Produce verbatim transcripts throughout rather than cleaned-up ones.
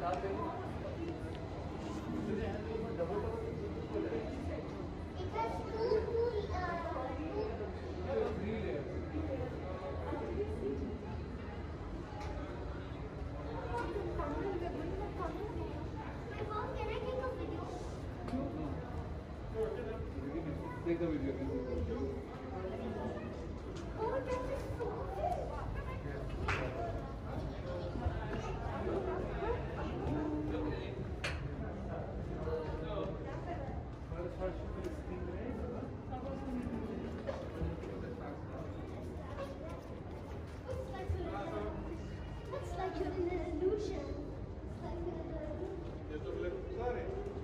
It has two, two, uh, two. My mom, can I take a video? Take the video. Oh, that is so good. Looks like a, looks like an illusion. It's like a, Jest to wleprzary.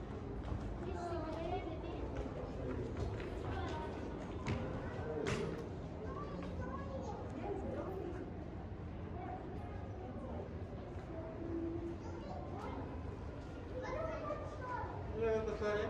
Ile jest to stary?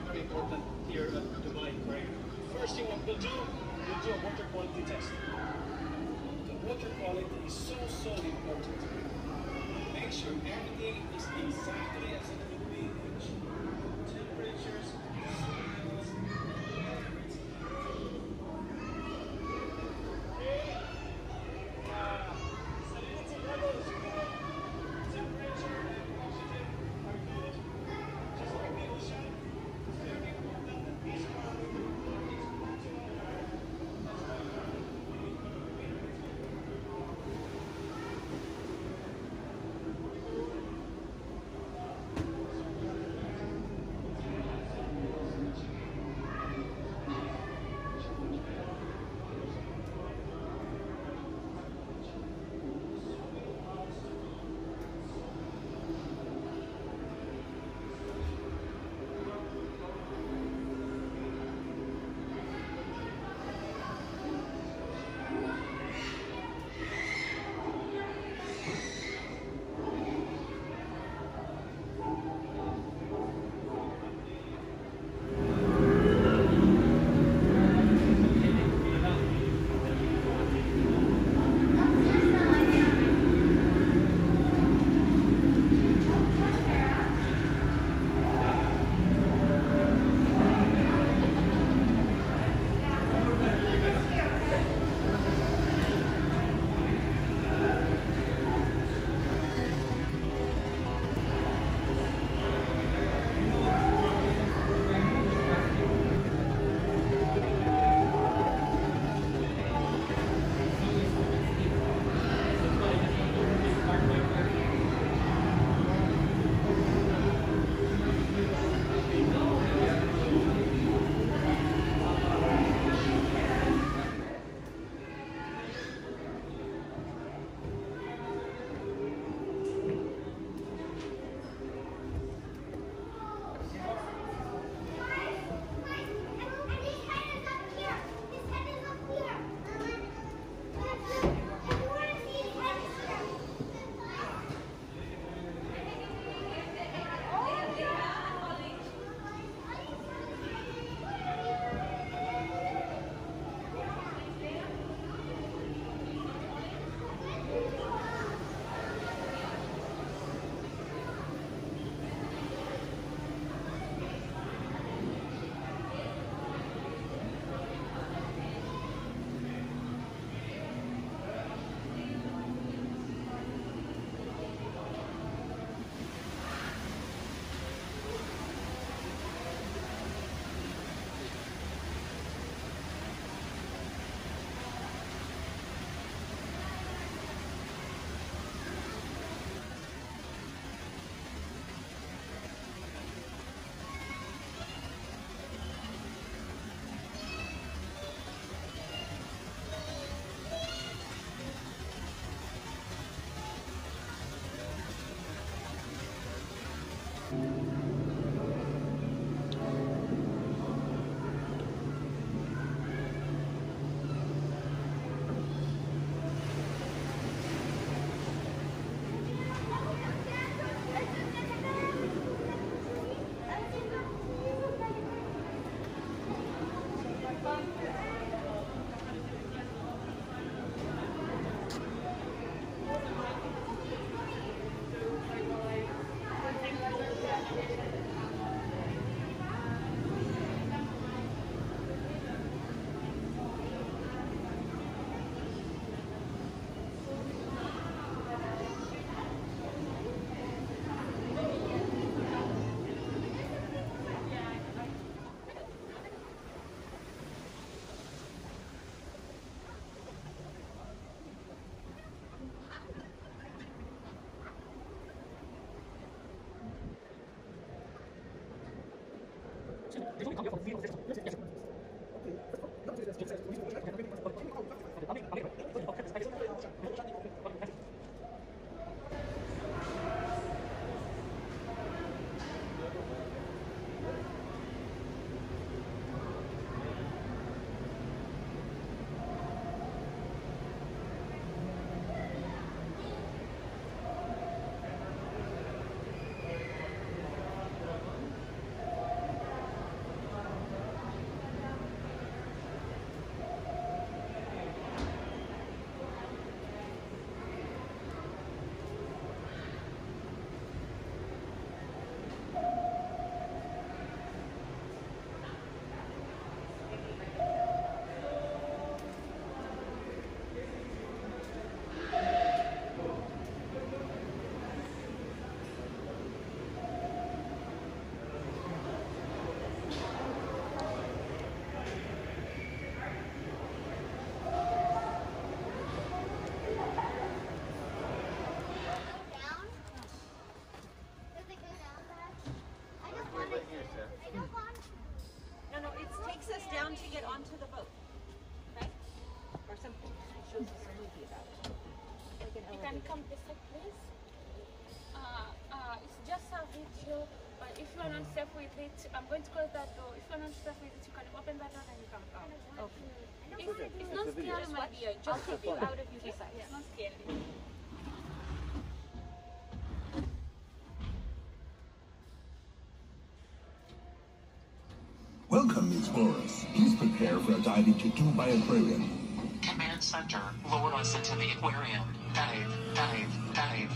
very important here at Dubai, right? First thing what we'll do, we'll do a water quality test. The water quality is so, so important. Make sure everything is exactly as it would be. Temperatures, smells, everything. Okay. Uh, salinity levels good. Temperature and oxygen are good. Just like the ocean, it's very important that these are important to our. That's why we are can come this side, please. Uh, uh, it's just a video, but if you are not safe with it, I'm going to close that door. If you are not safe with it, you can open that door and you can come. Okay. It's, it's not scary, my dear. Just keep it out of your sight. It's not scary. Welcome, explorers. Please prepare for a dive into Dubai Aquarium. Command Center, lower us into the aquarium. Dive, dive, dive.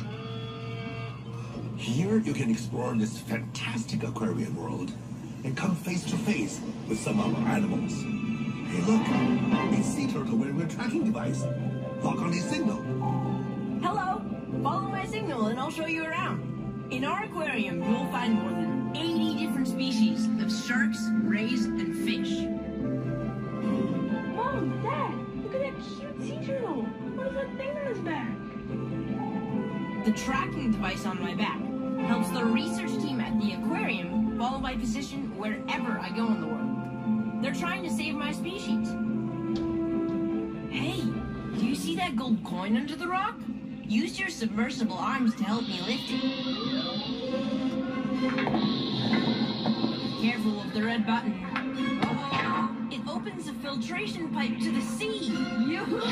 Here you can explore this fantastic aquarium world and come face to face with some of our animals. Hey look, it's sea turtle wearing a tracking device. Lock on his signal. Hello! Follow my signal and I'll show you around. In our aquarium, you'll find more than eighty different species of sharks, rays, and fish. Mom, Dad, look at that cute sea turtle. What is that thing on his back? The tracking device on my back helps the research team at the aquarium follow my position wherever I go in the world. They're trying to save my species. Hey, do you see that gold coin under the rock? Use your submersible arms to help me lift it. Careful of the red button. It opens a filtration pipe to the sea. Yoo-hoo!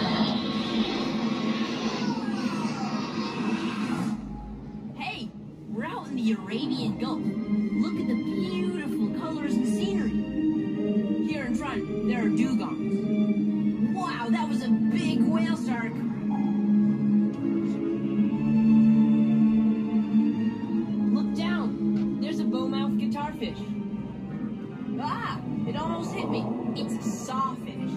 Hey, we're out in the Arabian Gulf. Look at the beautiful colors and scenery. Here in front, there are dugongs. Wow, that was a big whale shark. Look down. There's a bowmouth guitarfish. Ah, it almost hit me. It's a sawfish.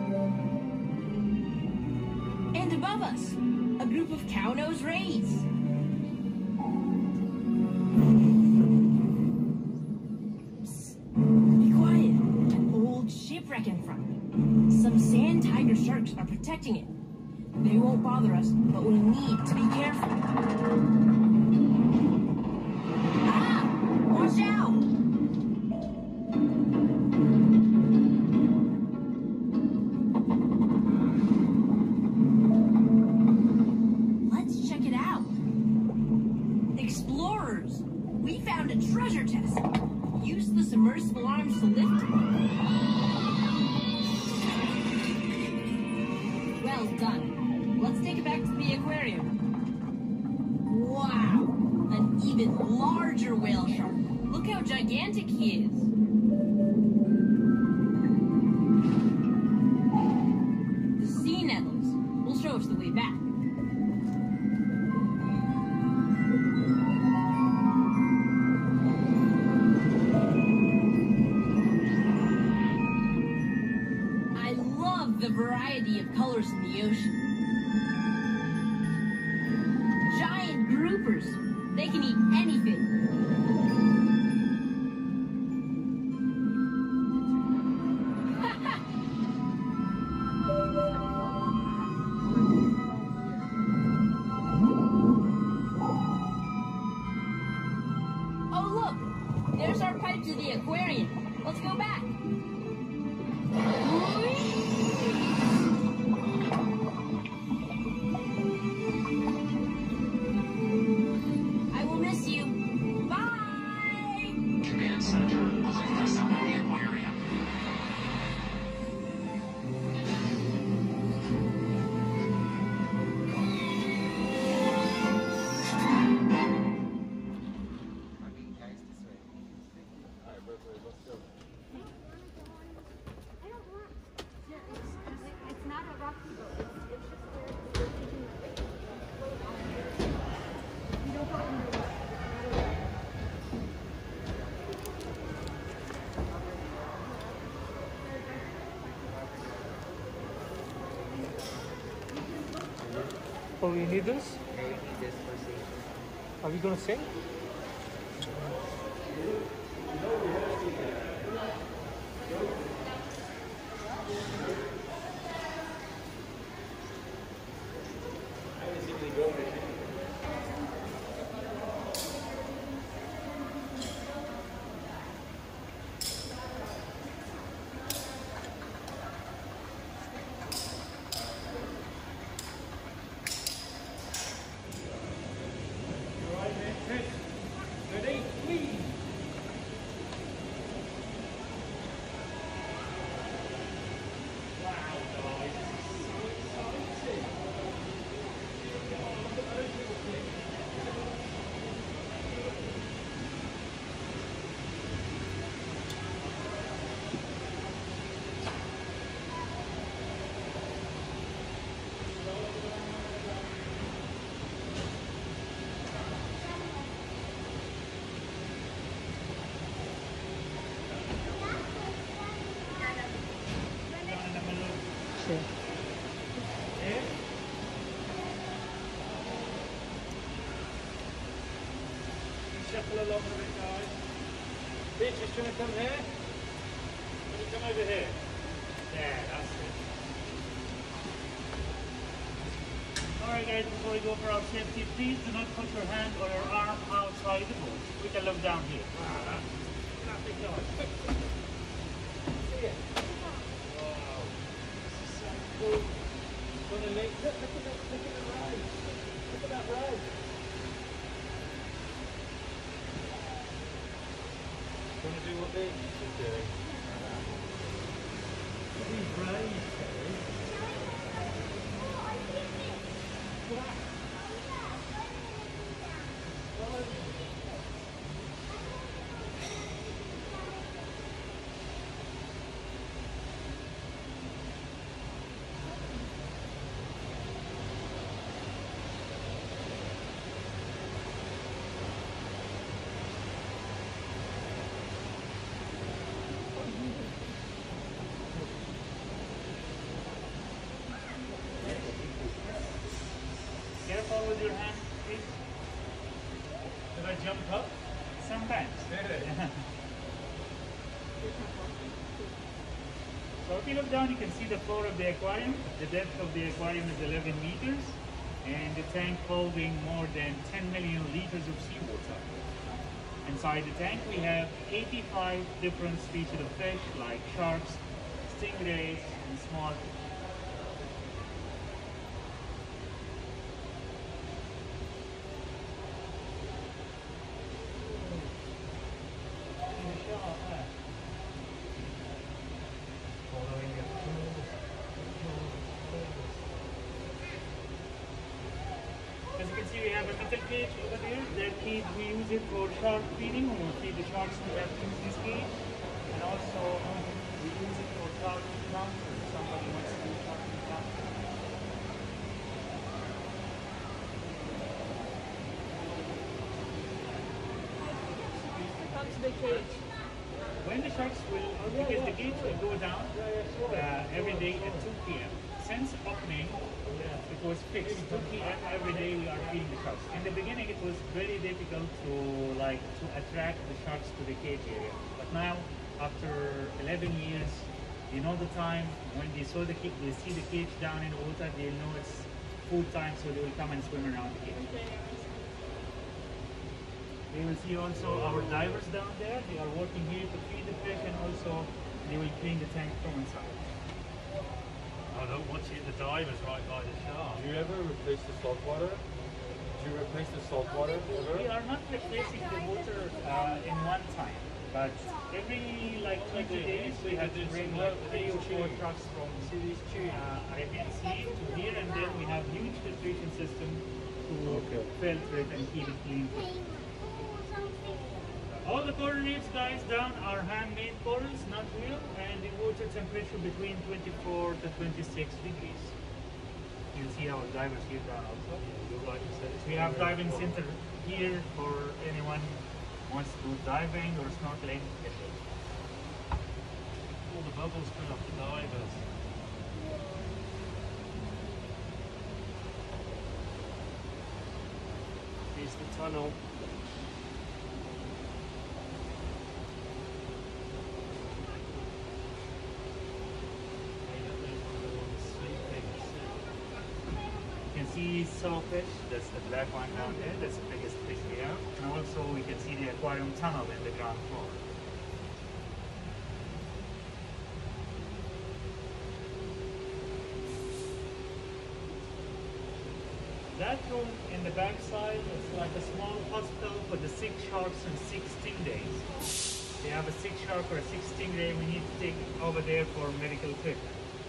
And above us, a group of cow-nose rays. Be quiet. An old shipwreck in front. Some sand tiger sharks are protecting it. They won't bother us, but we need to be careful. Ah! Watch out! Let's check it out. Explorers! We found a treasure chest. Use the submersible arms to lift it. Well done. Let's take it back to the aquarium. Wow! An even larger whale shark. Look how gigantic he is. The sea nettles will show us the way back. The variety of colors in the ocean. Giant groupers. They can eat anything. Oh look! There's our pipe to the aquarium. Let's go back. I will miss you. Bye! Command Center, lift us out of the aquarium. Okay, guys, this way. Alright, wait, wait, let's go. I don't want. Yeah, it's, it's not a rocky boat. It's, it's just where we're taking the bait. You don't go underwater. Oh, we need this? Maybe this for safety. Are we gonna sing? Yeah. Shuffle along with it, guys. Beatrice, do you want to come here? Can you come over here? Yeah, that's it. Alright guys, before we go for our safety, please do not put your hand or your arm outside the boat. We can look down here. Ah, nothing going. See it? Wow. This is so cool. Gonna link. Look, look at that, look at the ride. Look at that ride. Gonna do what they should do. These rides, Terry. Careful with your hand, please. Did I jump up? Sometimes. Did it? So if you look down, you can see the floor of the aquarium. The depth of the aquarium is eleven meters, and the tank holding more than ten million liters of seawater. Inside the tank, we have eighty-five different species of fish, like sharks, stingrays, and small fish. As you can see, we have a metal cage over there. That cage, we use it for shark feeding. We feed the sharks to have use this cage. And also, we use it for shark mount. If somebody wants to do shark mount. Comes the cage. When the sharks will, because the cage will go down uh, every day at two P M Since opening, it was fixed. two P M every day we are feeding the sharks. In the beginning, it was very difficult to like to attract the sharks to the cage area. But now, after eleven years, you know the time when they saw the cage, they see the cage down in the water, they know it's food time, so they will come and swim around the cage. We will see also our divers down there. They are working here to feed the fish, and also they will clean the tank from inside. I don't want you the divers right by the shark. Do you ever replace the salt water? Do you replace the salt water ever? We are not replacing the water uh, in one time, but every like twenty days we have to bring like three or four trucks from uh, Arabian Sea to here, and then we have huge filtration system to Okay. filter it and keep it clean. All the coral reefs, guys, down are handmade corals, not real, and the water temperature between twenty-four to twenty-six degrees. You see our divers here down also. We have diving center here for anyone who wants to do diving or snorkeling. All the bubbles fill up the divers. Here's the tunnel. You can see sawfish, that's the black one down there, that's the biggest fish we have. And also we can see the aquarium tunnel in the ground floor. That room in the back side is like a small hospital for the six sharks and six stingrays. They have a six shark or a six stingray, we need to take it over there for medical treatment.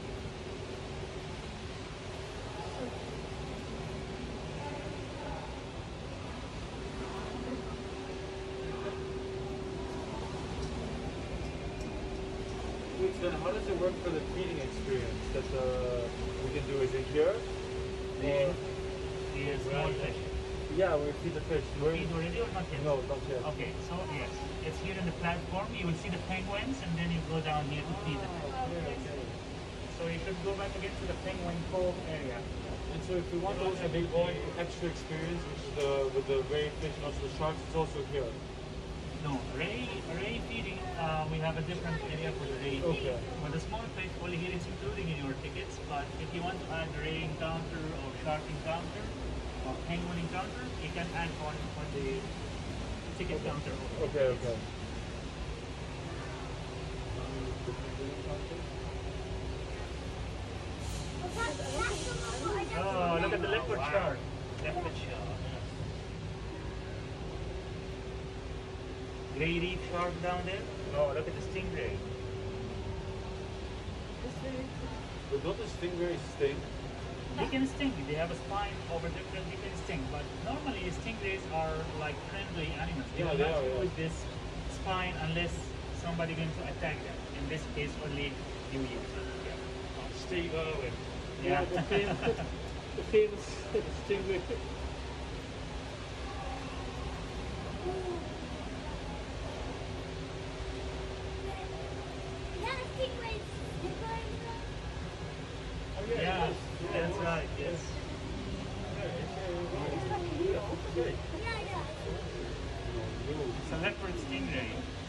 Then how does it work for the feeding experience that uh, we can do? Is it here? The, the small fish. Yeah, we feed the fish. Where- Feed already or not yet? No, not yet. Okay, so yes, it's here in the platform. You will see the penguins, and then you go down here to feed them. So you should go back again to the Penguin Cove area. And so if we want also a big one extra experience, which is the with the ray fish and also the sharks, it's also here. No, ray ray feeding, uh, we have a different area for the ray feeding. Okay. For the small fish, only here it's including in your tickets, but if you want to add ray encounter or shark encounter or penguin encounter, you can add on on the ticket Okay. counter. Okay, okay. Oh, look at the leopard shark. Leopard shark. Grey reef shark down there. Oh, look at the stingray. But don't the stingrays sting? They can sting. They have a spine over different. They can sting. But normally stingrays are like friendly animals. They Yeah, will they not are, yeah. use this spine unless somebody going to attack them. In this case, only you use it. Yeah. Steve Irwin. Yeah. The famous, the famous stingray. Yeah, that's right. Yes. It's a leopard stingray.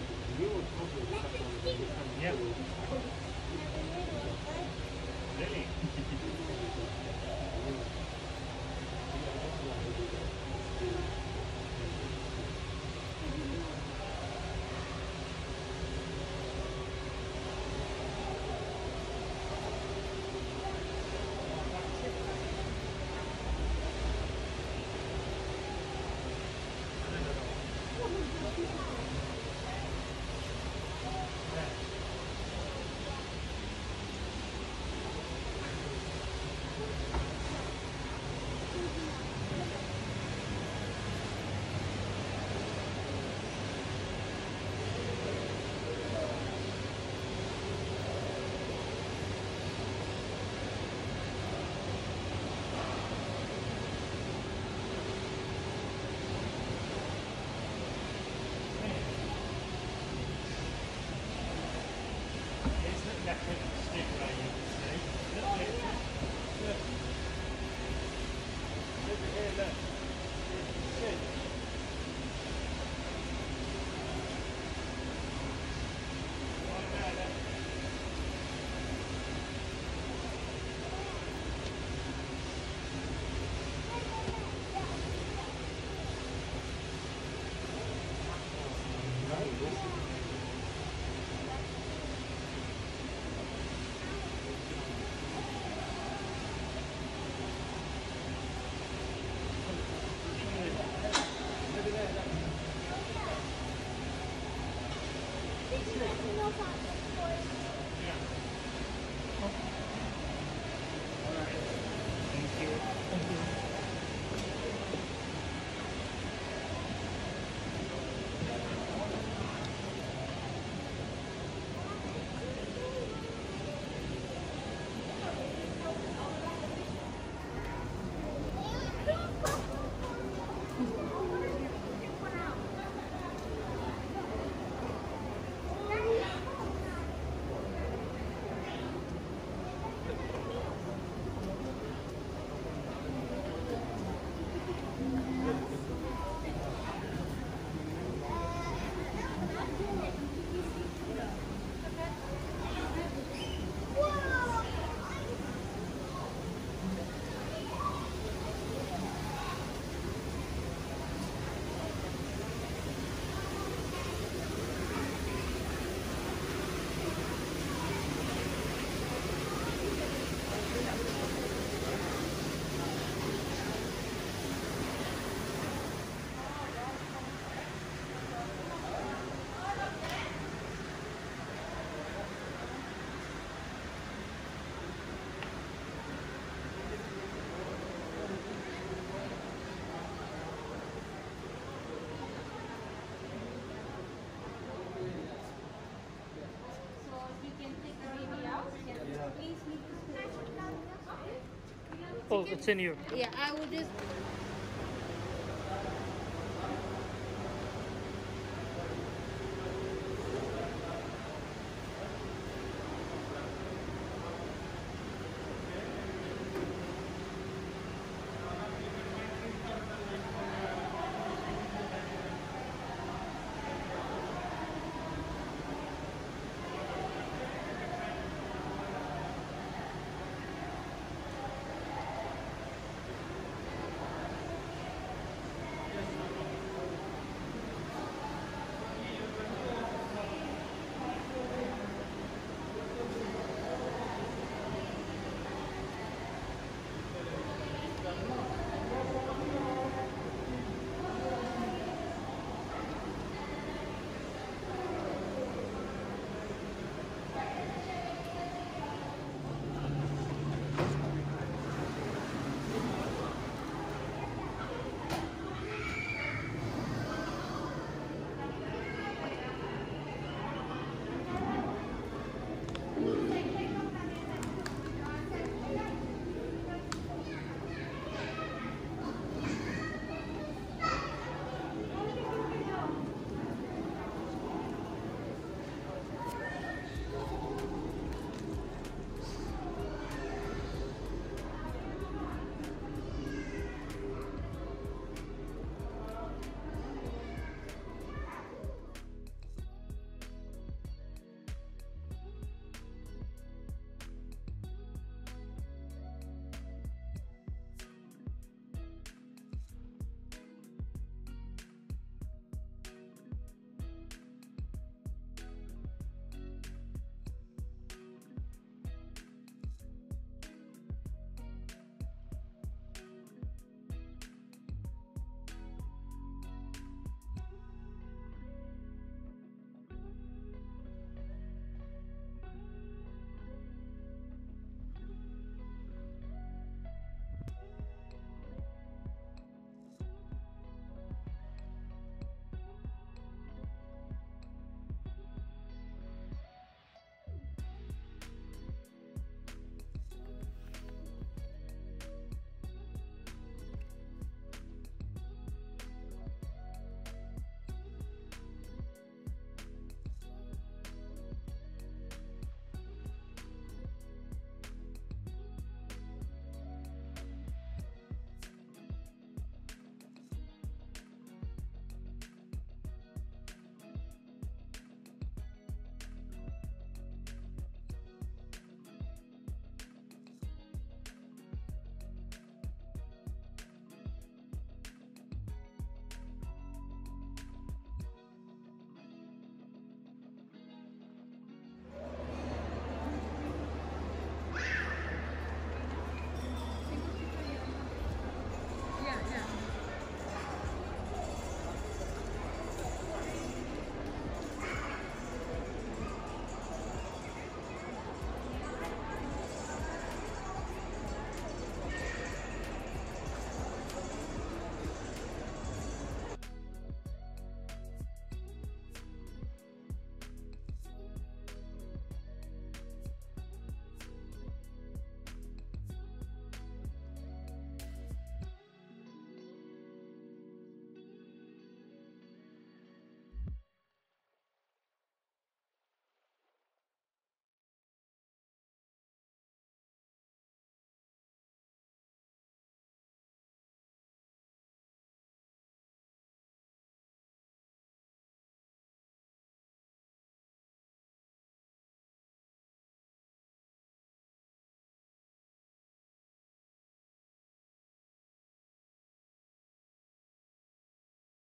Yeah. Really? It's not that kind of stingray, you can say. Look, look, look. Look at here, look. Shit. What about that? Thank you. Thank you. Oh, it's in here. Yeah, I will just